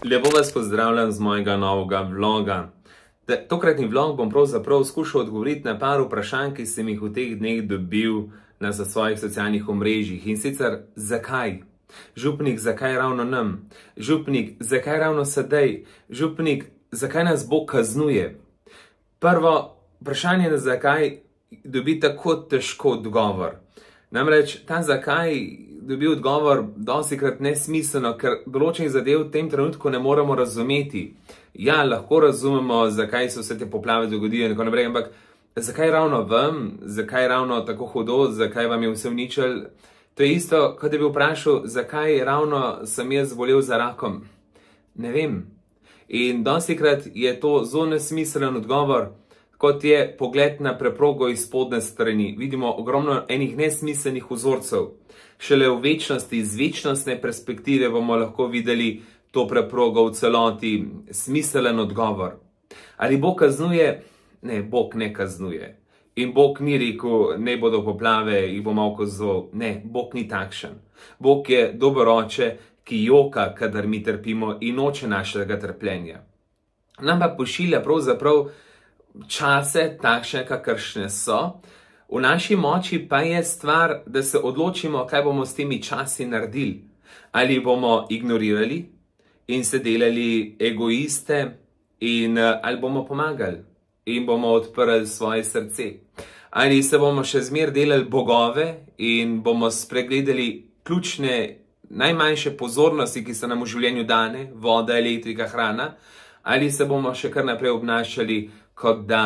Lepo vas pozdravljam z mojega novega vloga. Tokratni vlog bom pravzaprav skušal odgovoriti na par vprašanj, ki sem jih v teh dneh dobil na svojih socialnih omrežjih. In sicer, zakaj? Župnik, zakaj ravno nam? Župnik, zakaj ravno sedaj? Župnik, zakaj nas Bog kaznuje? Prvo vprašanje na zakaj dobi tako težko odgovor. Namreč ta zakaj dobi odgovor dostikrat nesmiselno, ker določenih zadev v tem trenutku ne moremo razumeti. Ja, lahko razumemo, zakaj so se te poplave dogodile in tako naprej, ampak zakaj ravno vam, zakaj ravno tako hudo, zakaj vam je vse uničil? To je isto, kot da bi vprašal, zakaj ravno sem jaz zbolel za rakom. Ne vem. In dostikrat je to zelo nesmiselen odgovor, kot je pogled na preprogo iz spodnje strani. Vidimo ogromno enih nesmiselnih vzorcev. Šele v večnosti, iz večnostne perspektive bomo lahko videli to preprogo v celoti, smiselen odgovor. Ali Bog kaznuje? Ne, Bog ne kaznuje. In Bog ni rekel, ne bodo poplave, jih bo malo kaznoval. Ne, Bog ni takšen. Bog je dober oče, ki joka, kadar mi trpimo in noče našega trpljenja. Nam pa pošilja pravzaprav čase takšne, kakršne so. V naši moči pa je stvar, da se odločimo, kaj bomo s temi časi naredili. Ali bomo ignorirali in se delali egoiste, ali bomo pomagali in bomo odprli svoje srce. Ali se bomo še zmer delali bogove in bomo spregledali ključne, najmanjše pozornosti, ki so nam v življenju dane, voda, elektrika, hrana, ali se bomo še kar naprej obnašali, kot da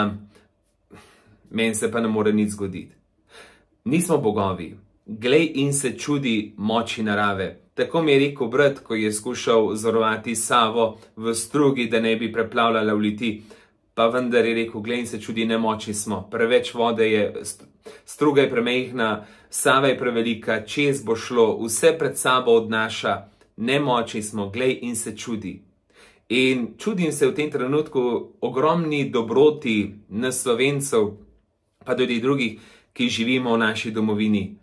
meni se pa ne more nič zgoditi. Nismo bogovi. Glej in se čudi moči narave. Tako mi je rekel brat, ko je skušal zorovati Savo v strugi, da ne bi preplavljala v liti. Pa vendar je rekel, glej in se čudi, nemočni smo. Preveč vode je, struga je premehna, Sava je prevelika, čez bo šlo, vse pred sabo odnaša. Nemočni smo, glej in se čudi. In čudim se v tem trenutku ogromni dobroti nas Slovencev, pa tudi drugih, ki živimo v naši domovini.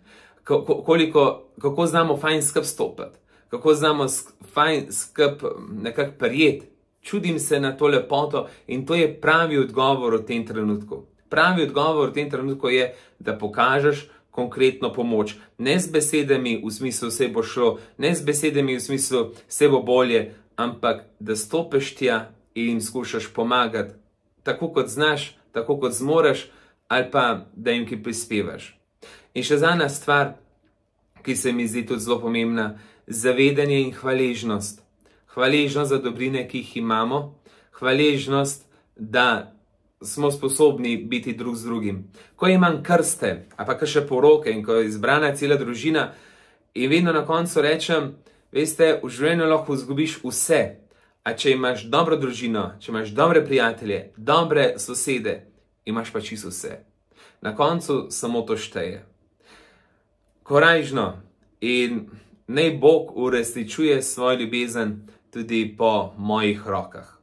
Kako znamo fajn skup stopiti, kako znamo fajn skup nekako prijeti. Čudim se na to lepoto in to je pravi odgovor v tem trenutku. Pravi odgovor v tem trenutku je, da pokažeš konkretno pomoč. Ne z besedami v smislu vse bo šlo, ne z besedami v smislu vse bo bolje, ampak da stopiš tja in jim skušaš pomagati, tako kot znaš, tako kot zmoreš, ali pa da jim ki prispevaš. In še zadnja stvar, ki se mi zdi tudi zelo pomembna, zavedanje in hvaležnost. Hvaležnost za dobrine, ki jih imamo, hvaležnost, da smo sposobni biti drug z drugim. Ko imam krste, a pa še poroke in ko je izbrana cela družina in vedno na koncu rečem, veste, v življenju lahko izgubiš vse, a če imaš dobro družino, če imaš dobre prijatelje, dobre sosede, imaš pa čisto vse. Na koncu samo to šteje. Korajžno in naj Bog uresničuje svojo ljubezen tudi po mojih rokah.